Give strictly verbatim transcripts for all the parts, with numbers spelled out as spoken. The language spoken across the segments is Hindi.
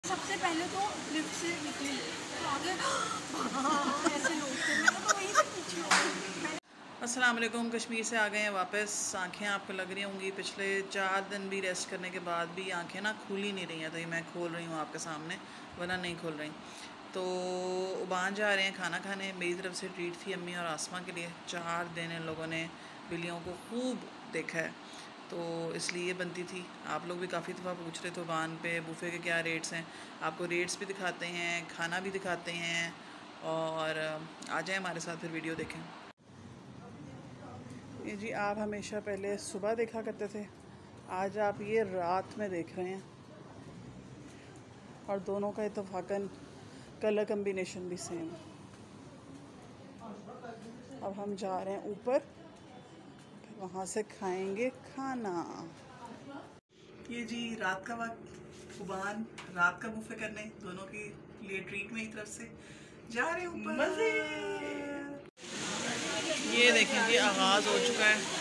सबसे पहले तो लिफ्ट से निकली तो आगे ऐसे लोग थे, मैंने तो वहीं से पूछी। अस्सलाम वालेकुम। कश्मीर से आ गए हैं वापस। आंखें आपको लग रही होंगी पिछले चार दिन भी रेस्ट करने के बाद भी आंखें ना खुल ही नहीं रही हैं, तो ये मैं खोल रही हूँ आपके सामने, वरना नहीं खोल रही। तो उबान जा रहे हैं खाना खाने। मेरी तरफ से ट्रीट थी अम्मी और आसमा के लिए। चार दिन इन लोगों ने बिल्लियों को खूब देखा है, तो इसलिए बनती थी। आप लोग भी काफ़ी दफ़ा पूछ रहे थे उबान पे बुफ़े के क्या रेट्स हैं। आपको रेट्स भी दिखाते हैं, खाना भी दिखाते हैं, और आ जाएँ हमारे साथ, फिर वीडियो देखें। ये जी, आप हमेशा पहले सुबह देखा करते थे, आज आप ये रात में देख रहे हैं, और दोनों का इत्तेफाकन कलर कम्बिनेशन भी सेम। अब हम जा रहे हैं ऊपर, फिर वहाँ से खाएंगे खाना। ये जी रात का वक्त, उबान रात का बुफे करने, दोनों के लिए ट्रीट मेरी तरफ से। जा रहे हैं ऊपर। ये देखें जी, आगाज़ हो चुका है।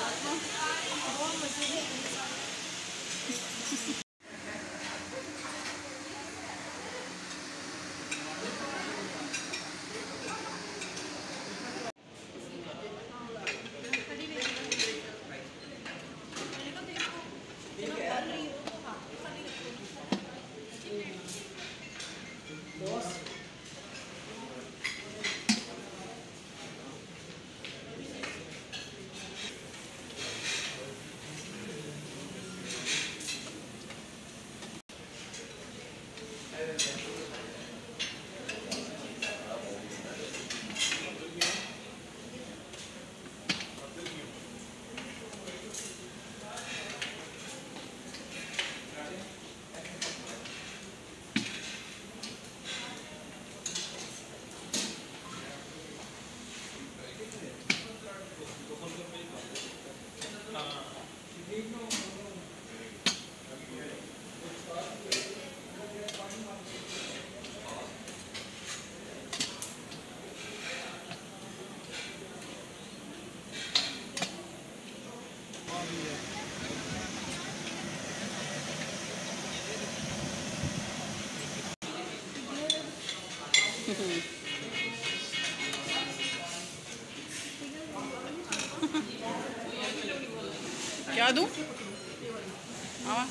क्या दूँ? हाँ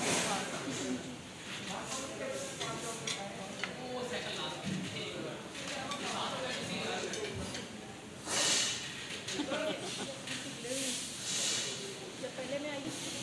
पहले मैं आई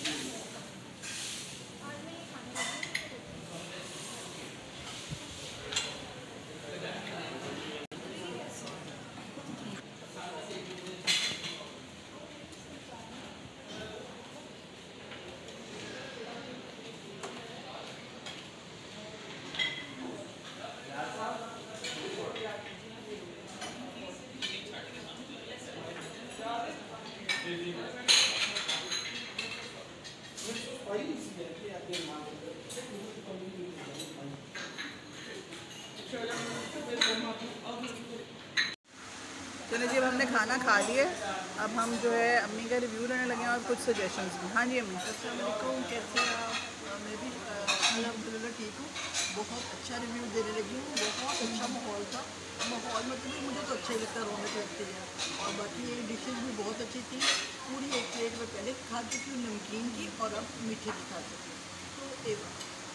चलिए जी, अब हमने खाना खा लिए। अब हम जो है अम्मी का रिव्यू लेने लगे हैं और कुछ सजेशंस भी। हाँ जी अम्मी। अस्सलाम वालेकुम, कैसे हैं आप? मैं भी अल्हम्दुलिल्लाह ठीक हूँ। बहुत अच्छा रिव्यू देने लगी हूँ। बहुत अच्छा माहौल था। माहौल मतलब मुझे तो अच्छा ही लगता है, रौनक लगती है। और बाकी ये डिशेज़ भी बहुत अच्छी थी। पूरी एक प्लेट में पहले खा चुकी हूँ नमकीन की, और अब मीठे की खा चुकी हूँ, तो एक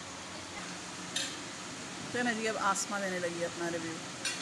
चलिए जी, अब आसमा देने लगी है अपना रिव्यू।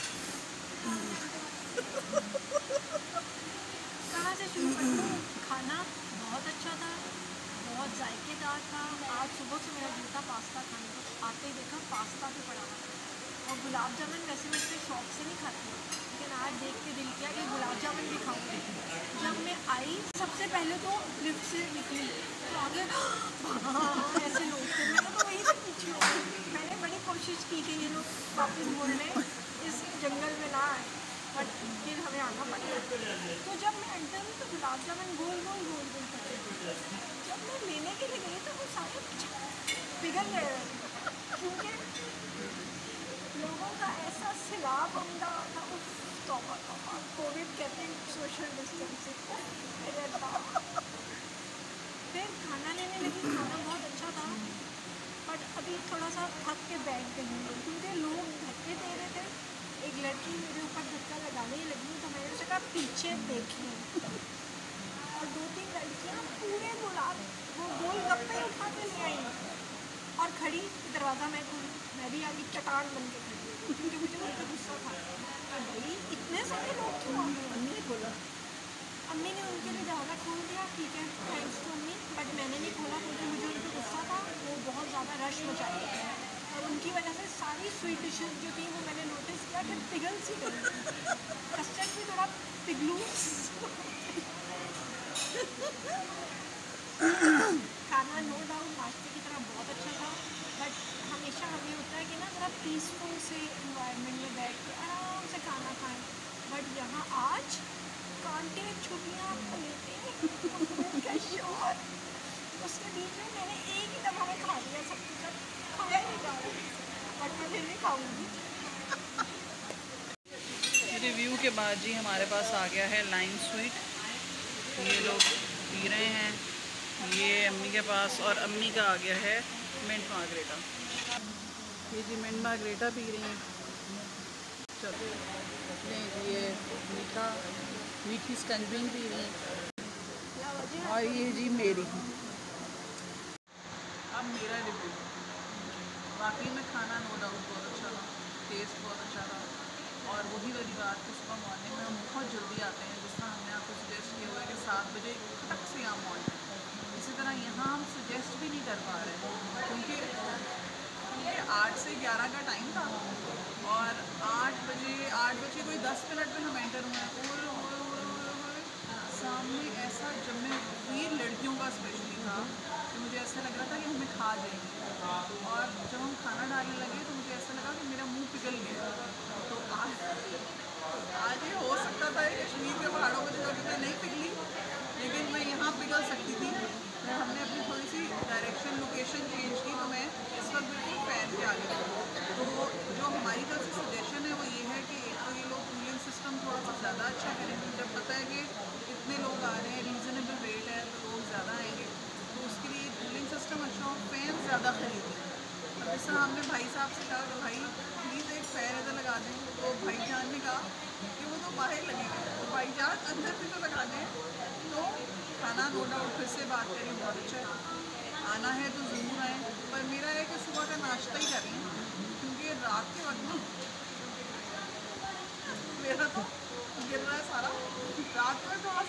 कहाँ से शुरू करूँ? खाना बहुत अच्छा था, बहुत जायकेदार था। आज सुबह से मेरा दिल था पास्ता खाने को, आते ही देखा पास्ता भी पड़ा हुआ था। और गुलाब जामुन वैसे मैं इतने शौक से नहीं खाती, लेकिन आज देख के दिल किया कि गुलाब जामुन भी खाऊंगी। जब मैं आई सबसे पहले तो लिफ्ट से निकली तो आगे ऐसे लोग थे, मैंने तो वहीं से पूछी। मैंने बड़ी कोशिश की कि ये लोग वापस बोल रहे इस जंगल में ना आए, बट फिर हमें आना पड़ा। तो जब मैं अंदर हूँ तो गुलाब जामुन गोल गोल गोल गोल करते, जब मैं लेने के लिए गई तो वो सारे पिघल गए, क्योंकि लोगों का ऐसा सिलाब अमदा था। उस तौबा तौबा, कोविड कहते हैं सोशल डिस्टेंसिंग को। फिर खाना लेने लगी, खाना बहुत अच्छा था। बट अभी थोड़ा सा थक के बैठ गई हूँ क्योंकि लोग धक्के दे रहे थे। एक लड़की मेरे ऊपर धक्का लगाने ही लगी तो मैंने उससे कहा पीछे देखिए और दो तीन लड़कियाँ पूरे गुलाब वो गोल गप्पे उठा के ले आई और खड़ी, दरवाज़ा मैं खोली, मैं भी आगे चटान बन के खड़ी क्योंकि मुझे उनका गुस्सा था। तो भाई इतने सारे लोग क्यों आ गए? अम्मी ने खोला, अम्मी ने उनके लिए दरवाज़ा खोल दिया, ठीक है थैंक्स टू अम्मी, बट मैंने नहीं खोला क्योंकि मुझे उन पर गुस्सा था। वो बहुत ज़्यादा रश मचाए थे और उनकी वजह से सारी स्वीट डिशेज जो थी वो मैंने नोटिस किया कि पिघल सी गई। कस्टर्ड भी थोड़ा पिघलू। खाना नो डाउट नाश्ते की तरह बहुत अच्छा था, बट हमेशा हमें होता है कि ना ज़रा पीसफुल से इन्वायरमेंट में बैठ के आराम से खाना खाएं, बट यहाँ आज कांटे छुट्टियाँ लेते शोर, उसके बीच में मैंने एक ही दफ़ा में खा लिया सब कुछ, अब खाया नहीं जा रहा बट मैं फिर भी खाऊंगी। रिव्यू के बाद जी हमारे पास आ गया है लाइम स्वीट, ये लोग पी रहे हैं, ये अम्मी के पास, और अम्मी का आ गया है मिंट मार्गरेटा। ये जी मिंट मार्गरेटा पी रही हैं। चलो नहीं जी ये मीठा मीठी स्कंजबिन पी रही हैं। और ये जी मेरी, अब मेरा रिव्यू। वाकई में खाना नो डाउट बहुत अच्छा था, टेस्ट बहुत अच्छा था, और वही वाली बात कि सुबह मॉर्निंग में हम बहुत जल्दी आते हैं, जिस तरह हमने आपको सजेस्ट किया हुआ है कि सात बजे खटक से यहाँ मॉर्निंग, इसी तरह यहाँ हम सजेस्ट भी नहीं कर पा रहे हैं क्योंकि ये आठ से ग्यारह का टाइम था और आठ बजे आठ बजे कोई दस मिनट में हम एंटर हुए हैं। सामने ऐसा जमे हुई लड़कियों का स्पेशली था कि मुझे ऐसा लग रहा था कि हमें खा जाएंगे, और जब हम खाना डालने लगे तो मुझे ऐसा लगा कि मेरा मुंह पिघल गया। तो आज आज ये हो सकता था कश्मीर के पहाड़ों में जो कि नहीं पिघली, लेकिन मैं यहाँ पिघल सकती थी। मैं हमने अपनी थोड़ी सी डायरेक्शन लोकेशन चेंज की, तो मैं इस वक्त बिल्कुल फैन के आगे थी। तो जो हमारी तरफ से सजेशन है वो ये है कि एक तो ये लोग कूलिंग सिस्टम थोड़ा सा ज़्यादा अच्छा करें, जब पता है कि इतने लोग आ रहे हैं, रीज़नेबल रेट है तो लोग ज़्यादा आएंगे, तो उसके लिए कूलिंग सिस्टम अच्छा हो, फ़ैन ज़्यादा खरीदें। अब इस तरह हमने भाई साहब से कहा कि भाई प्लीज़ एक फ़ैन इधर लगा दें, तो भाईजान ने कहा कि वो तो बाहर लगेगा, तो भाईजान अंदर भी तो लगा दें। तो खाना नो डाउट फिर से बात करें बहुत अच्छा है, आना है तो ज़रूर आएँ, पर मेरा है कि सुबह का नाश्ता ही करें क्योंकि रात के वक्त में मेरा तो गिर रहा है सारा, रात में थोड़ा